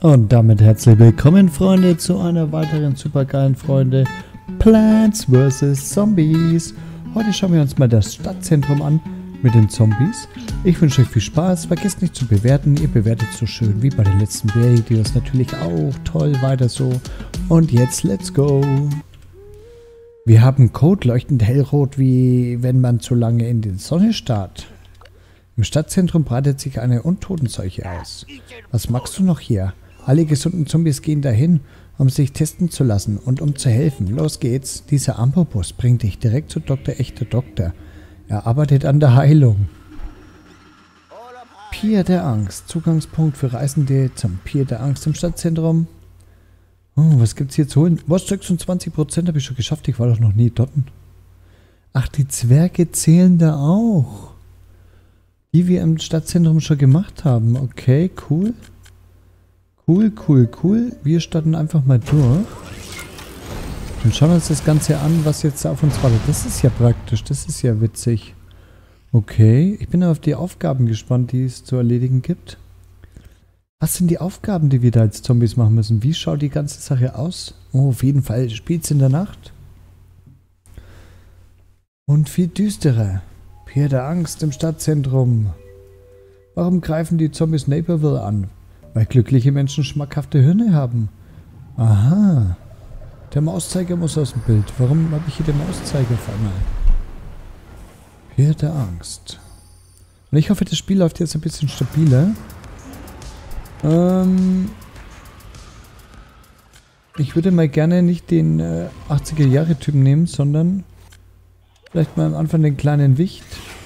Und damit herzlich willkommen, Freunde, zu einer weiteren supergeilen Freunde Plants vs. Zombies. Heute schauen wir uns mal das Stadtzentrum an mit den Zombies. Ich wünsche euch viel Spaß, vergesst nicht zu bewerten, ihr bewertet so schön wie bei den letzten Videos natürlich auch. Toll, weiter so. Und jetzt let's go. Wir haben Code leuchtend hellrot, wie wenn man zu lange in die Sonne starrt. Im Stadtzentrum breitet sich eine Untotenseuche aus. Was magst du noch hier? Alle gesunden Zombies gehen dahin, um sich testen zu lassen und um zu helfen. Los geht's. Dieser Ambobus bringt dich direkt zu Dr. Echter Doktor. Er arbeitet an der Heilung. Pier der Angst. Zugangspunkt für Reisende zum Pier der Angst im Stadtzentrum. Oh, was gibt's hier zu holen? Was, 26% habe ich schon geschafft. Ich war doch noch nie dort. Ach, die Zwerge zählen da auch. Die wir im Stadtzentrum schon gemacht haben. Okay, cool. Cool. Wir starten einfach mal durch. Und schauen uns das Ganze an, was jetzt auf uns wartet. Das ist ja praktisch, das ist ja witzig. Okay, ich bin auf die Aufgaben gespannt, die es zu erledigen gibt. Was sind die Aufgaben, die wir da als Zombies machen müssen? Wie schaut die ganze Sache aus? Oh, auf jeden Fall spielt's in der Nacht. Und viel düsterer. Pier der Angst im Stadtzentrum. Warum greifen die Zombies Naperville an? Weil glückliche Menschen schmackhafte Hirne haben. Aha. Der Mauszeiger muss aus dem Bild. Warum habe ich hier den Mauszeiger auf einmal? Pier der Angst. Und ich hoffe, das Spiel läuft jetzt ein bisschen stabiler. Ich würde mal gerne nicht den 80er-Jahre-Typen nehmen, sondern vielleicht mal am Anfang den kleinen Wicht.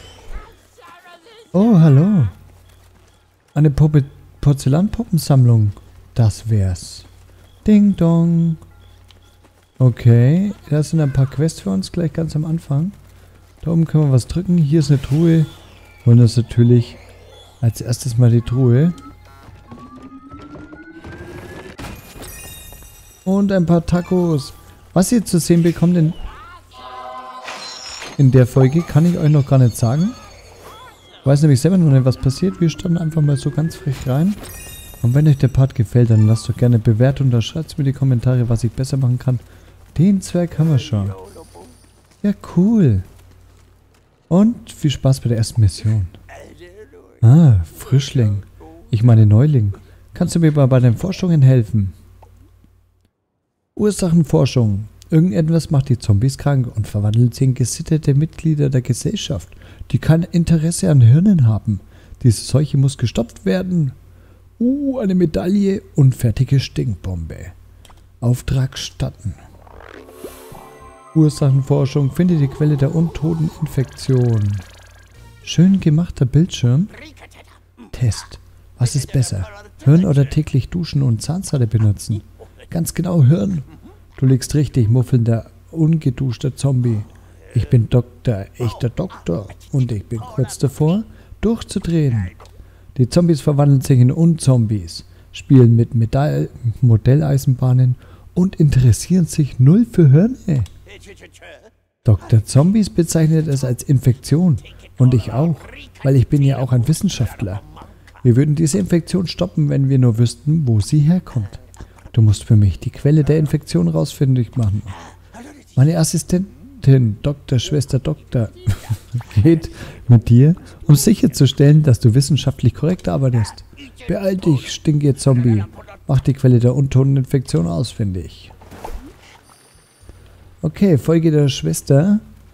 Oh, hallo. Eine Porzellanpuppensammlung. Das wär's. Ding dong. Okay, das sind ein paar Quests für uns gleich ganz am Anfang. Da oben können wir was drücken. Hier ist eine Truhe. Wollen uns natürlich als erstes mal die Truhe. Und ein paar Tacos. Was ihr zu sehen bekommt in der Folge, kann ich euch noch gar nicht sagen. Ich weiß nämlich selber noch nicht, was passiert. Wir starten einfach mal so ganz frech rein. Und wenn euch der Part gefällt, dann lasst doch gerne Bewertung da. Schreibt mir in die Kommentare, was ich besser machen kann. Den Zwerg haben wir schon. Ja, cool. Und viel Spaß bei der ersten Mission. Ah, Frischling. Ich meine Neuling. Kannst du mir mal bei den Forschungen helfen? Ursachenforschung. Irgendetwas macht die Zombies krank und verwandelt sie in gesittete Mitglieder der Gesellschaft, die kein Interesse an Hirnen haben. Diese Seuche muss gestoppt werden. Eine Medaille und fertige Stinkbombe. Auftrag statten. Ursachenforschung. Finde die Quelle der Untoteninfektion. Schön gemachter Bildschirm. Test. Was ist besser? Hirn oder täglich duschen und Zahnseide benutzen? Ganz genau, Hirn. Du liegst richtig, muffelnder, ungeduschter Zombie. Ich bin Dr. Echter Doktor und ich bin kurz davor, durchzudrehen. Die Zombies verwandeln sich in Unzombies, spielen mit Modelleisenbahnen und interessieren sich null für Hirne. Dr. Zombies bezeichnet es als Infektion und ich auch, weil ich bin ja auch ein Wissenschaftler. Wir würden diese Infektion stoppen, wenn wir nur wüssten, wo sie herkommt. Du musst für mich die Quelle der Infektion rausfindig machen. Meine Assistentin, Schwester Doktor, geht mit dir, um sicherzustellen, dass du wissenschaftlich korrekt arbeitest. Beeil dich, stinke Zombie. Mach die Quelle der Untoteninfektion ausfindig. Okay, Folge der Schwester.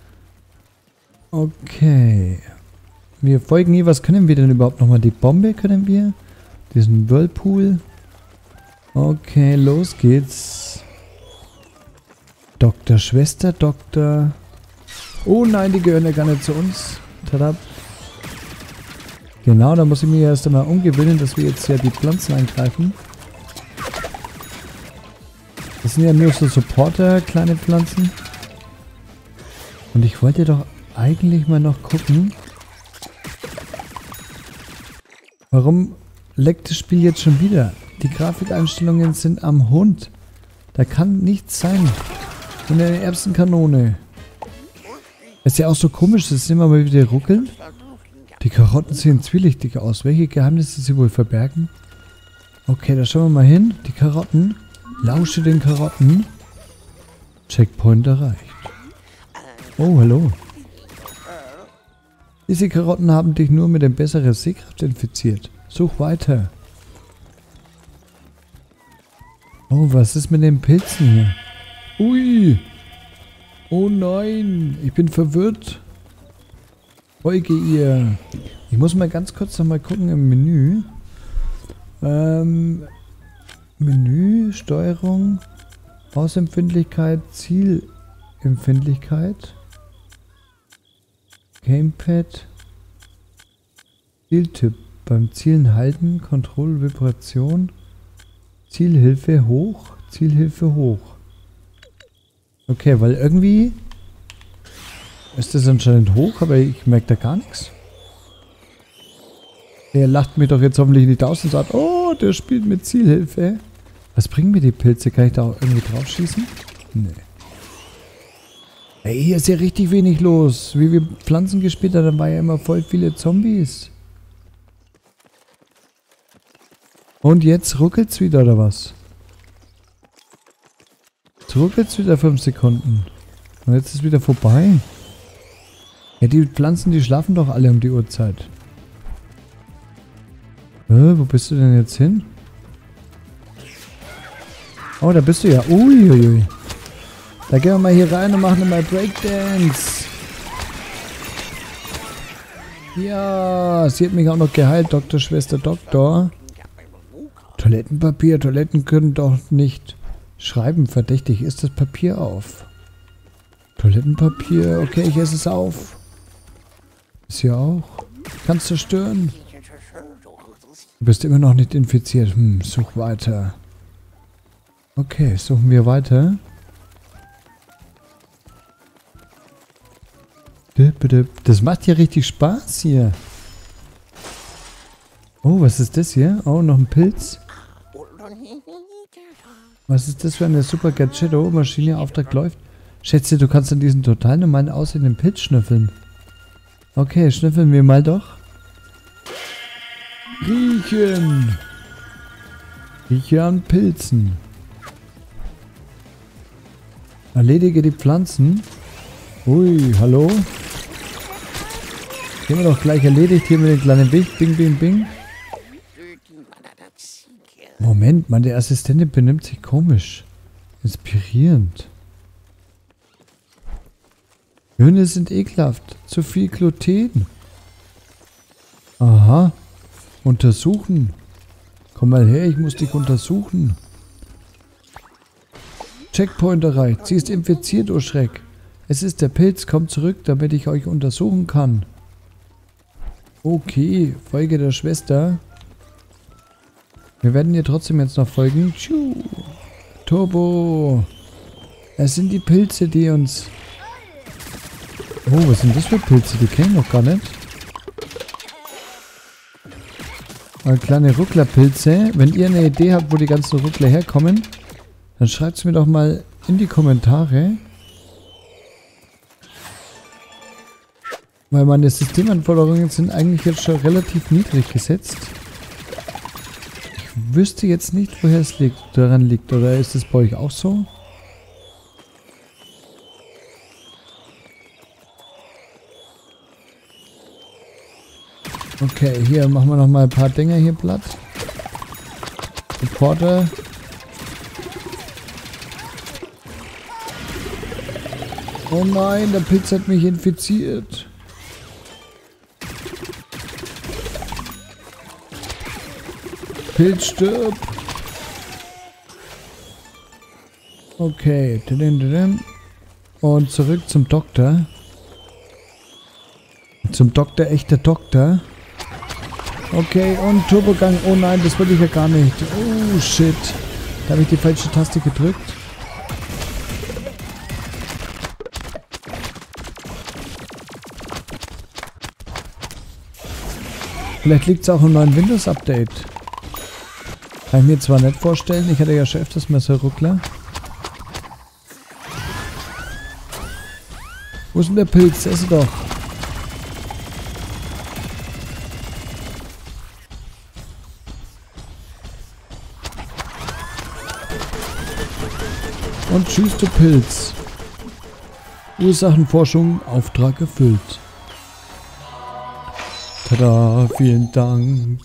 Okay. Wir folgen hier. Was können wir denn überhaupt nochmal? Die Bombe können wir. Diesen Whirlpool. Okay, los geht's. Schwester Doktor. Oh nein, die gehören ja gar nicht zu uns. Tada. Genau, da muss ich mir erst einmal umgewöhnen, dass wir jetzt ja die Pflanzen eingreifen. Das sind ja nur so Supporter, kleine Pflanzen. Und ich wollte doch eigentlich mal noch gucken. Warum leckt das Spiel jetzt schon wieder? Die Grafikeinstellungen sind am Hund. Da kann nichts sein. Und eine Erbsenkanone. Ist ja auch so komisch, das ist immer mal wieder ruckeln. Die Karotten sehen zwielichtig aus. Welche Geheimnisse sie wohl verbergen? Okay, da schauen wir mal hin. Die Karotten. Lausche den Karotten. Checkpoint erreicht. Oh, hallo. Diese Karotten haben dich nur mit dem besseren Sehkraft infiziert. Such weiter. Oh, was ist mit den Pilzen hier? Ui. Oh nein, ich bin verwirrt. Folge ihr. Ich muss mal ganz kurz noch mal gucken im Menü. Menü, Steuerung, Mausempfindlichkeit, Zielempfindlichkeit, Gamepad, Zieltyp, beim Zielen halten, Kontrolle, Vibration, Zielhilfe hoch, Zielhilfe hoch. Okay, weil irgendwie ist das anscheinend hoch, aber ich merke da gar nichts. Der lacht mich doch jetzt hoffentlich nicht aus und sagt, oh, der spielt mit Zielhilfe. Was bringen mir die Pilze? Kann ich da auch irgendwie drauf schießen? Nee. Ey, hier ist ja richtig wenig los. Wie wir Pflanzen gespielt haben, da war ja immer voll viele Zombies. Und jetzt ruckelt's wieder, oder was? Jetzt ruckelt's wieder 5 Sekunden. Und jetzt ist es wieder vorbei. Ja, die Pflanzen, die schlafen doch alle um die Uhrzeit. Wo bist du denn jetzt hin? Oh, da bist du ja. Uiuiui. Da gehen wir mal hier rein und machen mal Breakdance. Ja, sie hat mich auch noch geheilt, Doktor, Schwester, Doktor. Toilettenpapier. Toiletten können doch nicht schreiben. Verdächtig ist das Papier auf. Toilettenpapier. Okay, ich esse es auf. Ist hier auch. Kannst du stören? Du bist immer noch nicht infiziert. Such weiter. Okay, suchen wir weiter. Das macht ja richtig Spaß hier. Oh, was ist das hier? Oh, noch ein Pilz. Was ist das für eine Super Gadgetto? Maschine, Auftrag läuft. Schätze, du kannst an diesen total normalen aussehenden Pilz schnüffeln. Okay, schnüffeln wir mal doch. Riechen. Rieche an Pilzen. Erledige die Pflanzen. Ui, hallo? Die haben wir doch gleich erledigt hier mit dem kleinen Wicht. Bing, bing, bing. Moment, meine Assistentin benimmt sich komisch. Inspirierend. Hühner sind ekelhaft. Zu viel Gluten. Aha. Untersuchen. Komm mal her, ich muss dich untersuchen. Checkpoint erreicht. Sie ist infiziert, oh Schreck. Es ist der Pilz. Kommt zurück, damit ich euch untersuchen kann. Okay, Folge der Schwester. Wir werden ihr trotzdem jetzt noch folgen. Tschu. Turbo. Es sind die Pilze, die uns... Oh, was sind das für Pilze? Die kennen wir noch gar nicht. Kleine Rucklerpilze. Wenn ihr eine Idee habt, wo die ganzen Ruckler herkommen, dann schreibt es mir doch mal in die Kommentare. Weil meine Systemanforderungen sind eigentlich jetzt schon relativ niedrig gesetzt. Ich wüsste jetzt nicht, woher es daran liegt. Oder ist es bei euch auch so? Okay, hier machen wir noch mal ein paar Dinger hier platt. Reporter. Oh nein, der Pilz hat mich infiziert. Pilz stirb. Okay. Und zurück zum Doktor. Zum Doktor, echter Doktor. Okay, und Turbogang. Oh nein, das wollte ich ja gar nicht. Oh, shit. Da habe ich die falsche Taste gedrückt. Vielleicht liegt es auch im neuen Windows-Update. Kann ich mir zwar nicht vorstellen. Ich hatte ja schon öfters mal so Ruckler. Wo ist denn der Pilz? Esse doch. Und tschüss, du Pilz. Ursachenforschung, Auftrag erfüllt. Tada, vielen Dank.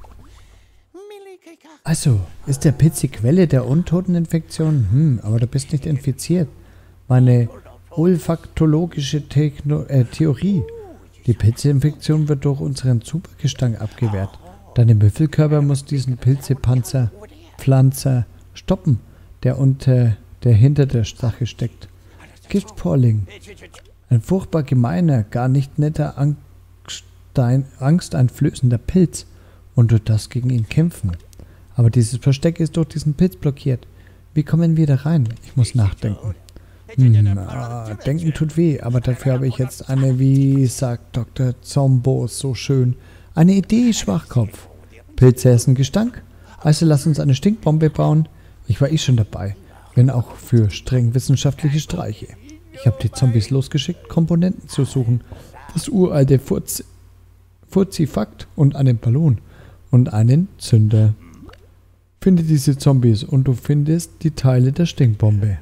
Also, ist der Pilz die Quelle der Untoteninfektion? Aber du bist nicht infiziert. Meine olfaktologische Theorie. Die Pilzinfektion wird durch unseren Supergestank abgewehrt. Deine Müffelkörper muss diesen Pflanzer stoppen, der hinter der Sache steckt. Giftporling. Ein furchtbar gemeiner, gar nicht netter, angsteinflößender Pilz. Und du darfst gegen ihn kämpfen. Aber dieses Versteck ist durch diesen Pilz blockiert. Wie kommen wir da rein? Ich muss nachdenken. Denken tut weh, aber dafür habe ich jetzt eine, wie sagt Dr. Zombo so schön, eine Idee, Schwachkopf. Pilze essen Gestank? Also lass uns eine Stinkbombe bauen. Ich war schon dabei, wenn auch für streng wissenschaftliche Streiche. Ich habe die Zombies losgeschickt, Komponenten zu suchen. Das uralte Fuzifakt und einen Ballon und einen Zünder. Finde diese Zombies und du findest die Teile der Stinkbombe.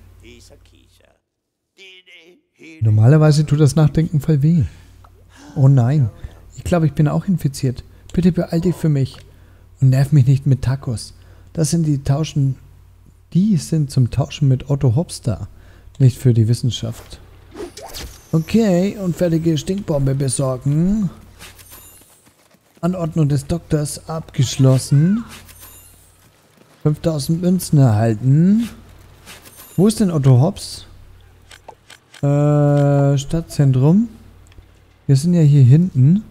Normalerweise tut das Nachdenken voll weh. Oh nein, ich glaube, ich bin auch infiziert. Bitte beeil dich für mich und nerv mich nicht mit Tacos. Die sind zum Tauschen mit Otto Hobbs da, nicht für die Wissenschaft. Okay, unfertige Stinkbombe besorgen. Anordnung des Doktors abgeschlossen. 5000 Münzen erhalten. Wo ist denn Otto Hobbs? Stadtzentrum. Wir sind ja hier hinten.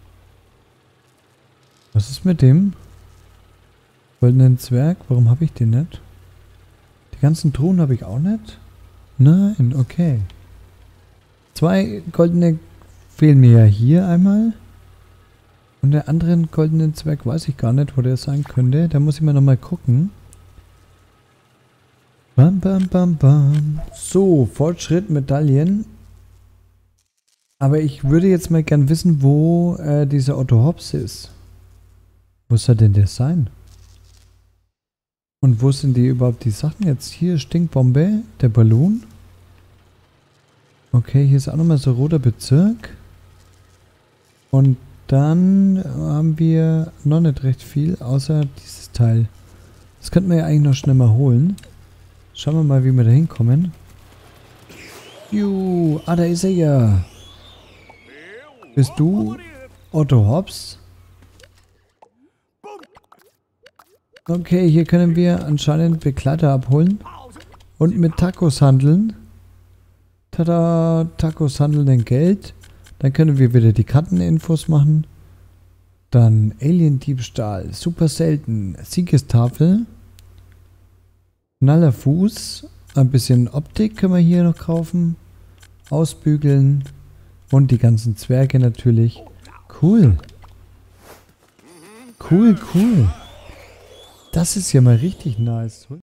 Was ist mit dem goldenen Zwerg? Warum habe ich den nicht? Die ganzen Truhen habe ich auch nicht? Nein, okay. 2 goldene fehlen mir ja hier einmal. Und der anderen goldenen Zwerg weiß ich gar nicht, wo der sein könnte. Da muss ich mal nochmal gucken. Bam, bam, bam, bam. So, Fortschritt, Medaillen. Aber ich würde jetzt mal gern wissen, wo dieser Otto Hobbs ist. Wo soll denn der sein? Und wo sind die überhaupt die Sachen jetzt? Hier Stinkbombe, der Ballon. Okay, hier ist auch nochmal so roter Bezirk. Und dann haben wir noch nicht recht viel, außer dieses Teil. Das könnten wir ja eigentlich noch schnell mal holen. Schauen wir mal, wie wir da hinkommen. Da ist er ja. Bist du Otto Hobbs? Okay, hier können wir anscheinend Begleiter abholen. Und mit Tacos handeln. Tada, Tacos handeln in Geld. Dann können wir wieder die Karteninfos machen. Dann Alien-Diebstahl, super selten, Siegestafel. Schnaller Fuß, ein bisschen Optik können wir hier noch kaufen. Ausbügeln. Und die ganzen Zwerge natürlich. Cool. Cool. Das ist ja mal richtig nice.